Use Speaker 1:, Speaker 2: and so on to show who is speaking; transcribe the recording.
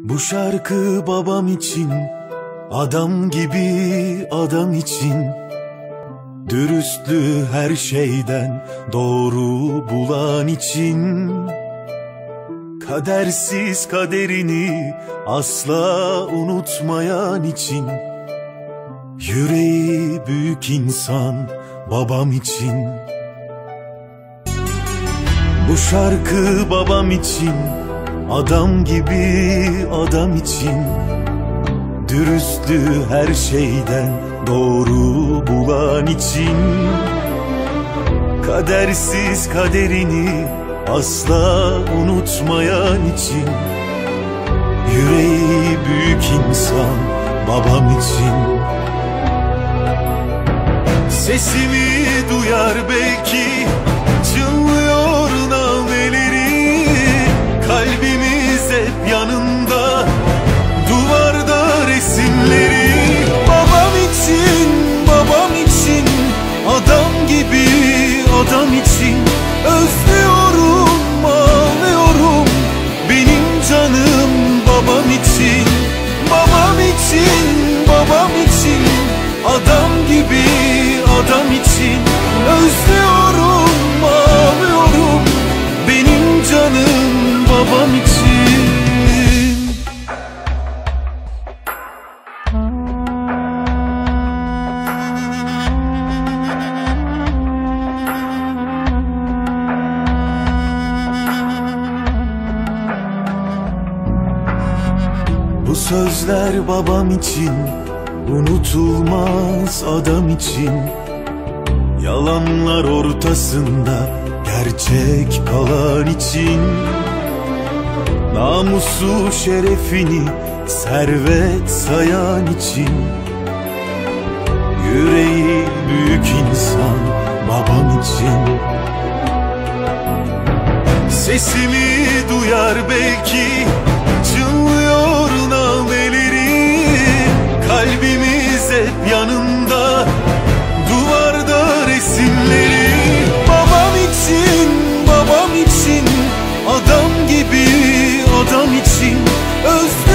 Speaker 1: Bu şarkı babam için, adam gibi adam için. Dürüstlüğü her şeyden doğru bulan için. Kadersiz kaderini asla unutmayan için. Yüreği büyük insan babam için. Bu şarkı babam için, adam gibi adam için. Dürüstlüğü her şeyden doğru bulan için. Kadersiz kaderini asla unutmayan için. Yüreği büyük insan babam için. Sesimi duyar belki, çınlıyor nameleri. Kalbimiz hep yanında, duvarda resimleri. Babam için, babam için, adam gibi adam için. Özlüyorum, ağlıyorum, benim canım babam için. Babam için, babam için, adam gibi adam için. Özlüyorum, ağlıyorum, benim canım babam için. Bu sözler babam için, unutulmaz adam için. Yalanlar ortasında gerçek kalan için. Namusu şerefini servet sayan için. Yüreği büyük insan babam için. Sesimi duyar belki, çınlıyor nameleri. Kalbimiz hep yanında, duvarda resimleri. Babam için, babam için, adam gibi adam için.